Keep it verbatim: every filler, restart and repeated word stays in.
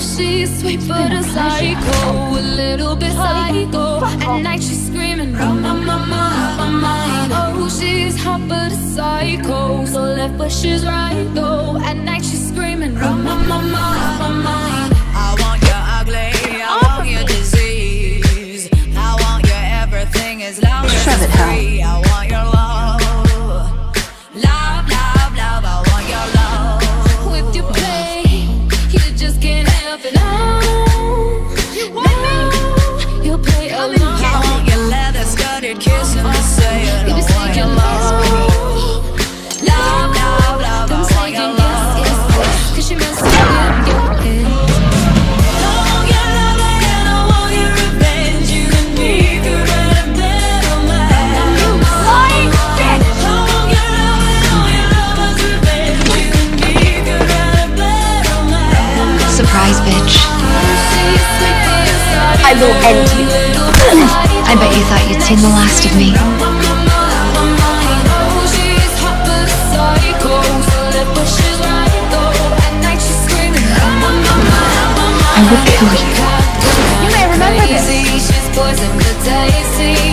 she's sweet but a psycho, a little bit psycho. At night she's screaming, oh my, my, my, my mind. Oh, she's hot but a psycho, so left but she's right though. At night she's screaming, oh my, my, my, my mind. I want your ugly, I want your disease, I want your everything as long as Shove it, it's free. I want your love, love, love, love. I want your love. With your play, you just can't help it. No, no, you'll play along. I want your leather studded kiss and say it. You be I want your saying love, love, love, love. I'm I want saying your yes, love. yes, yes, 'cause you mess up your head. I want your love and I want your revenge. You and me could write a better man. I want your love and all your lover's revenge. You and me could write a better man. Surprise, bitch. I will end you. I bet you thought you'd seen the last of me. I would kill you. You may remember this. She's poison but tasty.